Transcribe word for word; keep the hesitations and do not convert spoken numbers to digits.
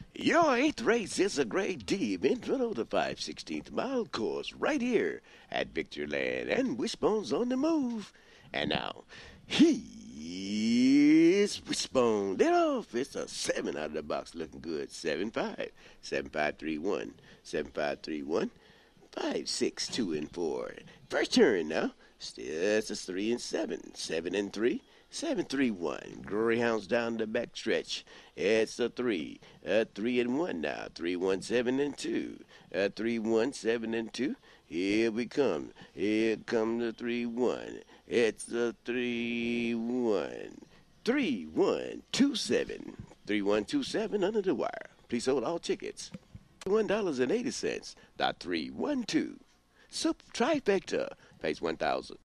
Your eighth race is a grade D event run over the five sixteenth mile course right here at Victorland, and Wishbone's on the move. And now, here's Wishbone. Let off. It's a seven out of the box looking good. seven five, seven five three one, seven five three one, five six two and four. First turn now. Still, it's a three and seven, seven and three. Seven three one. Greyhounds down the back stretch. It's a three. A three and one now. Three one seven and two. A three one seven and two. Here we come. Here come the three one. It's a three one. Three one two seven. Three one two seven under the wire. Please hold all tickets. One dollars and eighty cents. Dot three one two. Super trifecta. Pays one thousand.